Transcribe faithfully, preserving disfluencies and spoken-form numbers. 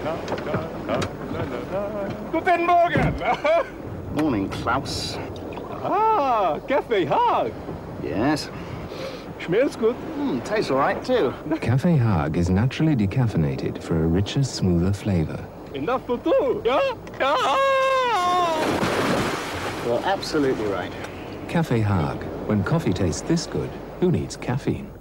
Guten Morgen! Morning, Klaus. Ah, Café Haag. Yes. Smells good. Mm, tastes all right, too. Café Haag is naturally decaffeinated for a richer, smoother flavor. Enough for two, yeah? Yeah! You're absolutely right. Café Haag. When coffee tastes this good, who needs caffeine?